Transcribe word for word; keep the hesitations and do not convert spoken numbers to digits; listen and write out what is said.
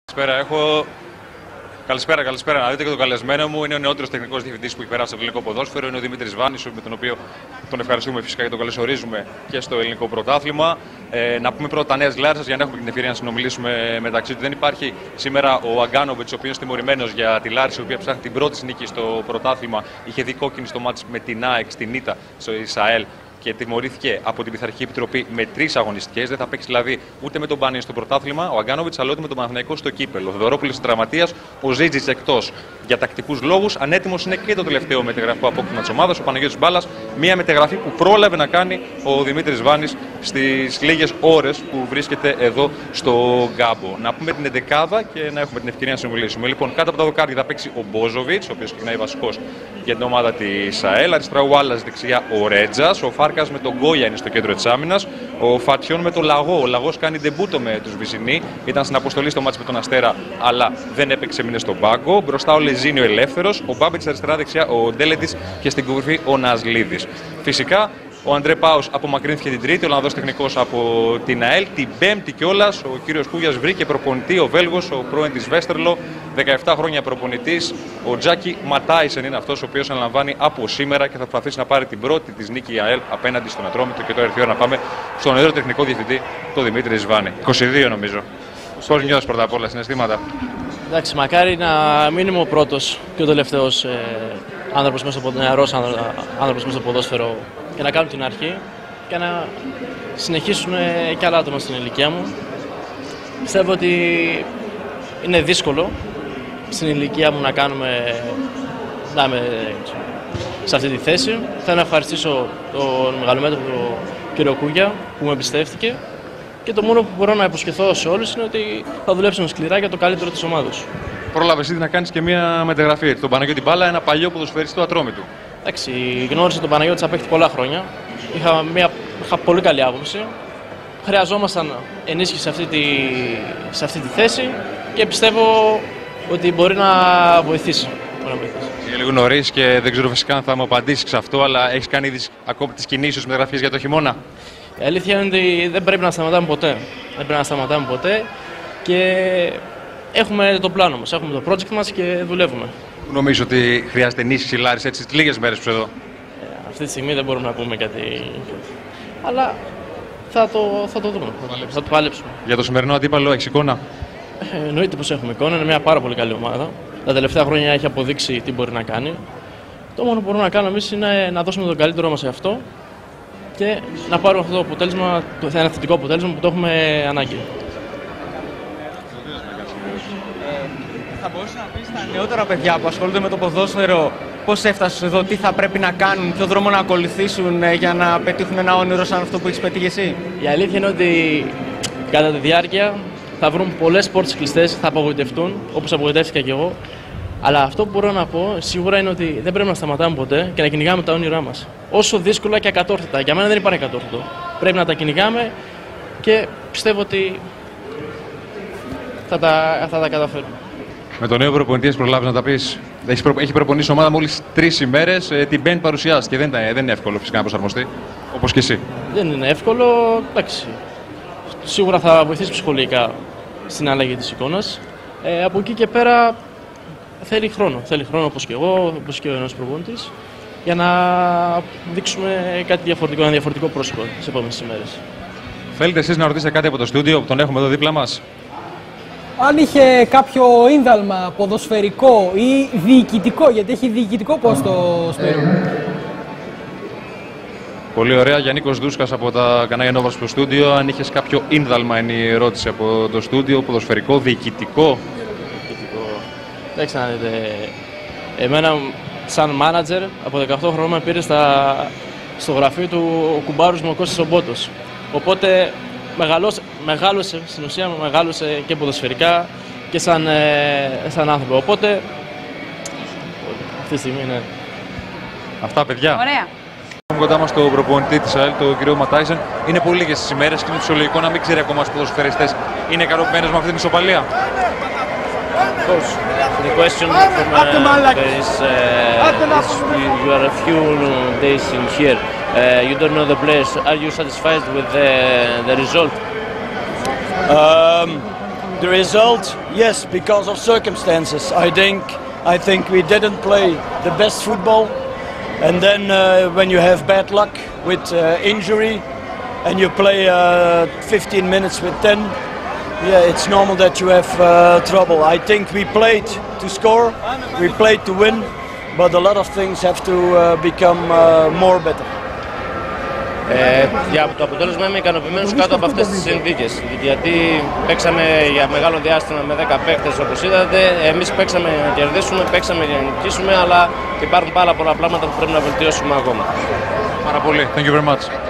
Καλησπέρα, έχω... Καλησπέρα, καλησπέρα. Να δείτε και τον καλεσμένο μου. Είναι ο νεότερος τεχνικός διευθυντής που έχει περάσει από το ελληνικό ποδόσφαιρο. Είναι ο Δημήτρης Βάνης, με τον οποίο τον ευχαριστούμε φυσικά και τον καλωσορίζουμε και στο ελληνικό πρωτάθλημα. Ε, να πούμε πρώτα τα νέα Γλάρισσας για να έχουμε την ευκαιρία να συνομιλήσουμε μεταξύ του. Δεν υπάρχει σήμερα ο Αγκάνοβιτς, ο οποίος είναι τιμωρημένος για τη Λάρισα, η οποία ψάχνει την πρώτη νίκη στο πρωτάθλημα. Είχε δει κόκκινη στο μάτς με την ΑΕΚ στην ΙΤΑ, στο Ισραήλ, και τιμωρήθηκε από την Πειθαρχική Επιτροπή με τρεις αγωνιστικές. Δεν θα παίξει δηλαδή ούτε με τον Μπάνιο στο πρωτάθλημα, ο Αγκάνοβιτς, αλλά ούτε με τον Παναθηναϊκό στο κύπελο. Ο Θεοδωρόπουλος είναι τραυματίας, ο Ζήτζιτς εκτός για τακτικούς λόγους. Ανέτοιμος είναι και το τελευταίο μεταγραφικό απόκτημα της ομάδας, ο Παναγιώτης Μπάλας. Μία μεταγραφή που πρόλαβε να κάνει ο Δημήτρης Βάνης στις λίγες ώρες που βρίσκεται εδώ στο Γκάμπο. Να πούμε την εντεκάδα και να έχουμε την ευκαιρία να συμβουλήσουμε. Λοιπόν, κάτω από τα δοκάρια θα παίξει ο Μπόζοβιτς, ο οποίος ξεκινάει βασικός για την ομάδα της ΑΕΛ. Αριστερά ο Άλλας, δεξιά ο Ρέτζας. Ο Φάρκας με τον Γκόια είναι στο κέντρο της άμυνας. Ο Φατιών με τον Λαγό. Ο Λαγός κάνει ντεμπούτο με τους Βυζινί. Ήταν στην αποστολή στο μάτς με τον Αστέρα, αλλά δεν έπαιξε, μήνες στον πάγκο. Μπροστά ο Λεζίνιο ελεύθερος. Ο Μπάμπετς αριστερά, δεξιά ο Ντέλετης και στην κορυφή ο Νασλίδης. Φυσικά ο Αντρέ Πάους απομακρύνθηκε την Τρίτη, ο Ολλανδός τεχνικός από την ΑΕΛ. Την Πέμπτη κιόλας ο κύριος Κούγιας βρήκε προπονητή, ο Βέλγος, ο πρώην της Βέστερλο, δεκαεπτά χρόνια προπονητής. Ο Τζάκι Ματάισεν είναι αυτός ο οποίος αναλαμβάνει από σήμερα και θα προσπαθήσει να πάρει την πρώτη της νίκη η ΑΕΛ απέναντι στον Ατρόμητο. Και τώρα ήρθε η ώρα να πάμε στον νεότερο τεχνικό διευθυντή, τον Δημήτρη Σβάνη. είκοσι δύο νομίζω. Πώς νιώθεις πρώτα απ' όλα, συναισθήματα? Εντάξει, μακάρι να μην είμαι ο πρώτος και ο τελευταίος ε, άνθρωπος μέσα στο, νεαρός άνθρωπος μέσα στο ποδόσφαιρο και να κάνουν την αρχή και να συνεχίσουν ε, και άλλα άτομα στην ηλικία μου. Πιστεύω ότι είναι δύσκολο στην ηλικία μου να κάνουμε, να είμαι σε αυτή τη θέση. Θέλω να ευχαριστήσω τον μεγαλομέτωπο κύριο Κούγια που με εμπιστεύτηκε. Και το μόνο που μπορώ να υποσχεθώ σε όλους είναι ότι θα δουλέψουμε σκληρά για το καλύτερο της ομάδας. Πρόλαβες ήδη να κάνεις και μία μεταγραφή. Τον Παναγιώτη Μπάλα, ένα παλιό ποδοσφαιριστή του Ατρόμητου. Εντάξει, γνώρισα τον Παναγιώτη σαν παίκτη πολλά χρόνια. Είχα, μια, είχα πολύ καλή άποψη. Χρειαζόμασταν ενίσχυση σε αυτή, τη, σε αυτή τη θέση και πιστεύω ότι μπορεί να βοηθήσει. Είναι λίγο νωρίς και δεν ξέρω φυσικά αν θα μου απαντήσεις σε αυτό, αλλά έχεις κάνει ήδη ακόμα τις κινήσεις μεταγραφής για το χειμώνα? Η αλήθεια είναι ότι δεν πρέπει να σταματάμε ποτέ. Δεν πρέπει να σταματάμε ποτέ και έχουμε το πλάνο μας, έχουμε το project μας και δουλεύουμε. Νομίζω ότι χρειάζεται ενίσχυση Λάρισα έτσι τις λίγες μέρες που είσαι εδώ? Ε, αυτή τη στιγμή δεν μπορούμε να πούμε κάτι, αλλά θα το, θα το δούμε, θα, θα το παλέψουμε. Για το σημερινό αντίπαλο έχεις εικόνα? Ε, εννοείται πως έχουμε εικόνα, είναι μια πάρα πολύ καλή ομάδα. Τα τελευταία χρόνια έχει αποδείξει τι μπορεί να κάνει. Το μόνο που μπορούμε να κάνουμε εμείς είναι να δώσουμε το καλύτερό μας σε αυτό και να πάρουμε αυτό το αποτέλεσμα, το ένα θετικό αποτέλεσμα που το έχουμε ανάγκη. Ε, θα μπορούσε να πεις στα νεότερα παιδιά που ασχολούνται με το ποδόσφαιρο πώς έφτασες εδώ, τι θα πρέπει να κάνουν, ποιο δρόμο να ακολουθήσουν ε, για να πετύχουν ένα όνειρο σαν αυτό που έχεις πετύχει εσύ? Η αλήθεια είναι ότι κατά τη διάρκεια θα βρουν πολλές πόρτες κλειστές, θα απογοητευτούν, όπως απογοητεύτηκα και εγώ. Αλλά αυτό που μπορώ να πω σίγουρα είναι ότι δεν πρέπει να σταματάμε ποτέ και να κυνηγάμε τα όνειρά μας. Όσο δύσκολα και ακατόρθωτα. Για μένα δεν υπάρχει ακατόρθωτο. Πρέπει να τα κυνηγάμε και πιστεύω ότι θα τα, θα τα καταφέρουμε. Με τον νέο προπονητή έχεις προλάβει να τα πεις? Έχει, προ... έχει προπονήσει ομάδα μόλις τρεις ημέρες, ε, την Πέμπτη παρουσιάστηκε. Δεν, δεν είναι εύκολο φυσικά να προσαρμοστεί, όπως και εσύ. Δεν είναι εύκολο. Εντάξει. Σίγουρα θα βοηθήσει ψυχολογικά στην αλλαγή της εικόνας. Ε, από εκεί και πέρα. Θέλει χρόνο, θέλει χρόνο όπως και εγώ, όπως και ο ένας προπονητής, για να δείξουμε κάτι διαφορετικό, ένα διαφορετικό πρόσωπο τις επόμενες ημέρες. Θέλετε εσείς να ρωτήσετε κάτι από το στούντιο που τον έχουμε εδώ δίπλα μας? Αν είχε κάποιο ίνδαλμα ποδοσφαιρικό ή διοικητικό, γιατί έχει διοικητικό πόστο Σπύρο. Πολύ ωραία. Γιάννικος Δούσκας από τα Κανάλια Νόβα στο στούντιο. Αν είχες κάποιο ίνδαλμα, είναι η ερώτηση από το στούντιο, ποδοσφαιρικό, διοικητικό? Εντάξει, να δείτε, εμένα σαν μάνατζερ από δεκαοκτώ χρόνια με πήρε στα, στο γραφείο του ο κουμπάρος μου ο Κώστας ο Μπότος. Οπότε μεγαλώσε, μεγάλωσε, στην ουσία μεγάλωσε και ποδοσφαιρικά και σαν, ε, σαν άνθρωπο. Οπότε αυτή τη στιγμή είναι. Αυτά παιδιά. Ωραία. Κοντά μας το προπονητή της ΑΕΛ, τον κύριο Ματάισεν. Είναι πολύ λίγες τις ημέρες και είναι φυσιολογικό να μην ξέρει ακόμα στους ποδοσφαιριστές. Είναι ικανοποιημένος με αυτή την ισοπαλία? Of course, the question from uh, is, uh, is you, you are a few days in here. Uh, you don't know the players. Are you satisfied with the, the result? Um, The result, yes, because of circumstances. I think, I think we didn't play the best football, and then uh, when you have bad luck with uh, injury, and you play uh, fifteen minutes with ten, yeah, it's normal that you have uh, trouble. I think we played to score, we played to win, but a lot of things have to uh, become uh, more better. Ε, για το αποτέλεσμα είμαι ικανοποιημένος κάτω από αυτές τις συνθήκες, γιατί παίξαμε για μεγάλο διάστημα με δέκα παίκτες όπως είδατε. Εμείς παίξαμε για να κερδίσουμε, παίξαμε για να νικήσουμε, αλλά υπάρχουν πάρα πολλά πράγματα που πρέπει να βελτιώσουμε ακόμα. Πάρα πολύ. Thank you very much.